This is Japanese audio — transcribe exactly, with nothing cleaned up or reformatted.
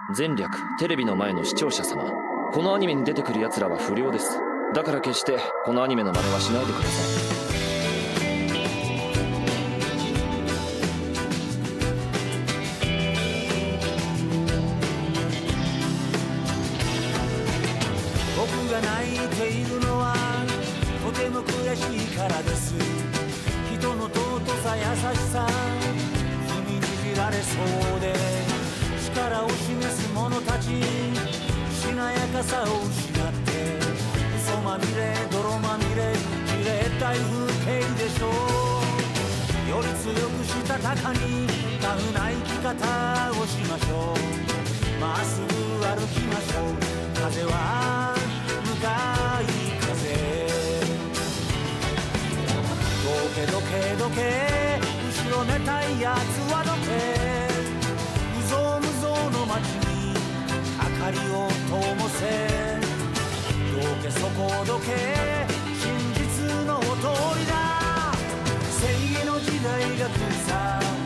前略テレビの前の視聴者様、このアニメに出てくる奴らは不良です。だから決してこのアニメの真似はしないでください。 僕が泣いているのはとても悔しいからです。人の尊さ優しさ踏みにじられそうで、力を示す者たちしなやかさを失って、嘘まみれ泥まみれじれったい風景でしょう。より強くしたたかにタフな生き方をしましょう。まっすぐ歩きましょう。風は向かい風、どけどけどけ後ろめたいやつはどけ、無造無造の街に明かりを灯せ、どけそこどけ真実の通りだ。正義の時代が来るさ、